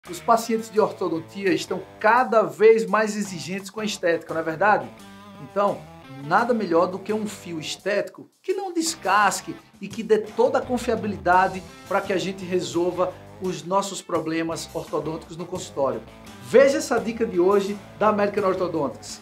Os pacientes de ortodontia estão cada vez mais exigentes com a estética, não é verdade? Então, nada melhor do que um fio estético que não descasque e que dê toda a confiabilidade para que a gente resolva os nossos problemas ortodônticos no consultório. Veja essa dica de hoje da American Orthodontics.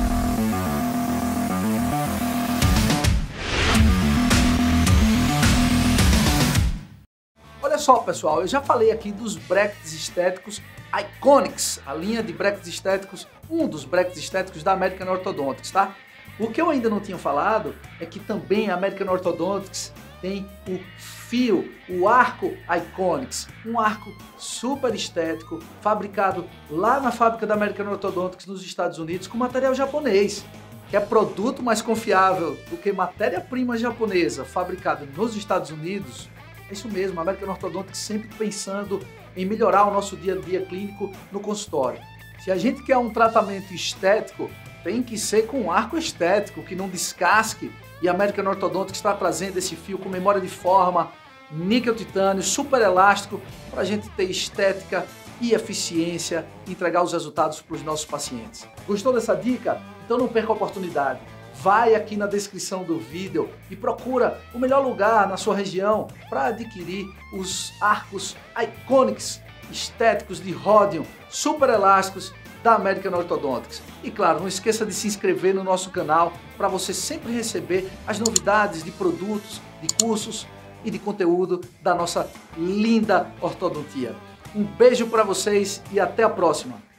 Olha só, pessoal, eu já falei aqui dos brackets estéticos Iconics, a linha de brackets estéticos, um dos brackets estéticos da American Orthodontics, tá? O que eu ainda não tinha falado é que também a American Orthodontics tem o fio, o arco Iconics, um arco super estético, fabricado lá na fábrica da American Orthodontics nos Estados Unidos com material japonês, que é produto mais confiável do que matéria-prima japonesa fabricada nos Estados Unidos. É isso mesmo, a American Orthodontics sempre pensando em melhorar o nosso dia a dia clínico no consultório. Se a gente quer um tratamento estético, tem que ser com um arco estético, que não descasque. E a American Orthodontics está trazendo esse fio com memória de forma, níquel titânio, super elástico, para a gente ter estética e eficiência e entregar os resultados para os nossos pacientes. Gostou dessa dica? Então não perca a oportunidade. Vai aqui na descrição do vídeo e procura o melhor lugar na sua região para adquirir os arcos Iconics estéticos de Rhodium, super elásticos da American Orthodontics. E claro, não esqueça de se inscrever no nosso canal para você sempre receber as novidades de produtos, de cursos e de conteúdo da nossa linda ortodontia. Um beijo para vocês e até a próxima!